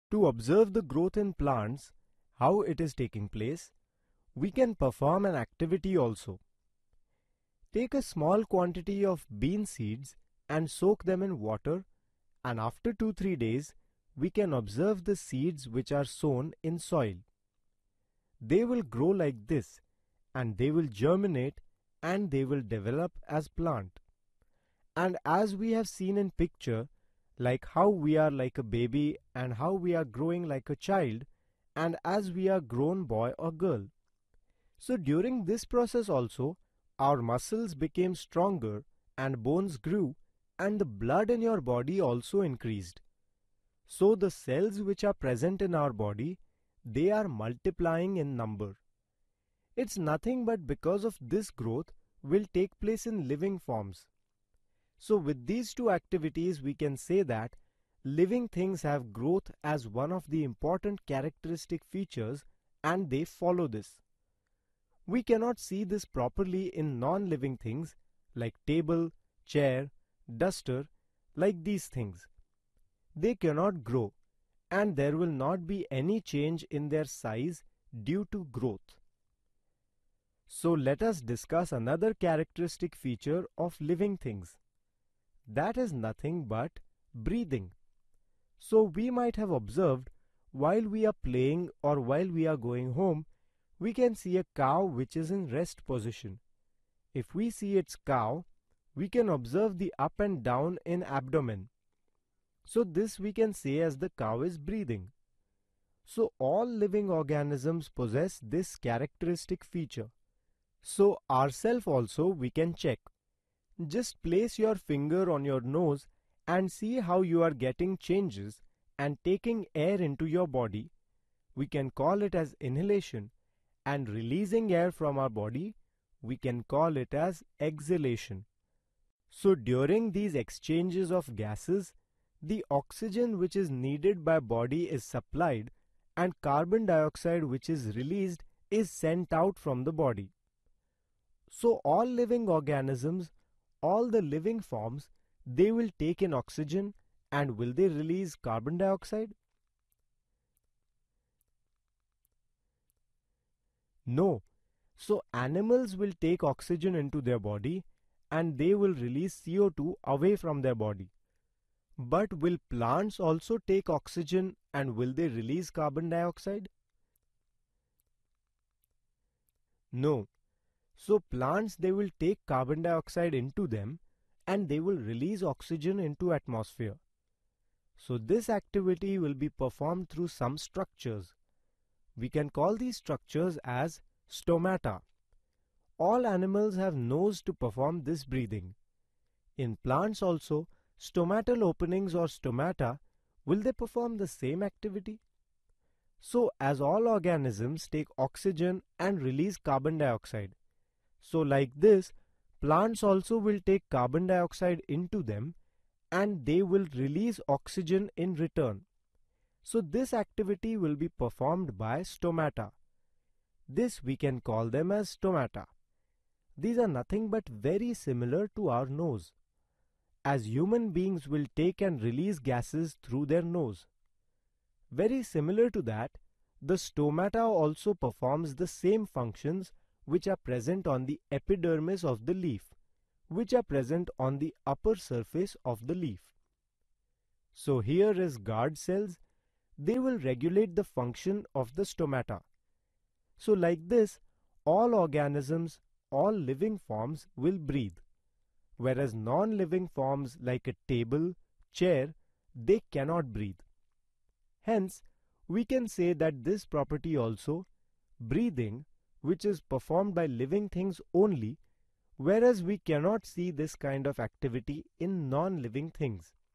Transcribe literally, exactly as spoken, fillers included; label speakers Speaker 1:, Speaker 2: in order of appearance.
Speaker 1: To observe the growth in plants, how it is taking place, we can perform an activity also. Take a small quantity of bean seeds and soak them in water, and after two to three days, we can observe the seeds which are sown in soil. They will grow like this, and they will germinate, and they will develop as plant. And as we have seen in picture, like how we are like a baby and how we are growing like a child, and as we are grown boy or girl. So during this process also, our muscles became stronger and bones grew, and the blood in your body also increased. So the cells which are present in our body, they are multiplying in number. It's nothing but because of this growth will take place in living forms. So with these two activities, we can say that living things have growth as one of the important characteristic features, and they follow this. We cannot see this properly in non-living things like table, chair, duster, like these things. They cannot grow, and there will not be any change in their size due to growth. So let us discuss another characteristic feature of living things. That is nothing but breathing. So we might have observed while we are playing or while we are going home, we can see a cow which is in rest position. If we see its cow, we can observe the up and down in abdomen. So this we can say as the cow is breathing. So all living organisms possess this characteristic feature. So ourself also we can check. Just place your finger on your nose and see how you are getting changes and taking air into your body. We can call it as inhalation, and releasing air from our body, we can call it as exhalation. So during these exchanges of gases, the oxygen which is needed by body is supplied, and carbon dioxide which is released is sent out from the body. So all living organisms, all the living forms, they will take in oxygen, and will they release carbon dioxide? No. So animals will take oxygen into their body, and they will release C O two away from their body. But will plants also take oxygen, and will they release carbon dioxide? No. So plants, they will take carbon dioxide into them, and they will release oxygen into atmosphere. So this activity will be performed through some structures. We can call these structures as stomata. All animals have nose to perform this breathing. In plants also, stomatal openings or stomata, will they perform the same activity? So as all organisms take oxygen and release carbon dioxide, so like this, plants also will take carbon dioxide into them, and they will release oxygen in return. So this activity will be performed by stomata. This we can call them as stomata. These are nothing but very similar to our nose, as human beings will take and release gases through their nose. Very similar to that, the stomata also performs the same functions which are present on the epidermis of the leaf, which are present on the upper surface of the leaf. So here is guard cells. They will regulate the function of the stomata. So like this, all organisms, all living forms will breathe, whereas non-living forms like a table, chair, they cannot breathe. Hence, we can say that this property also, breathing, which is performed by living things only, whereas we cannot see this kind of activity in non-living things.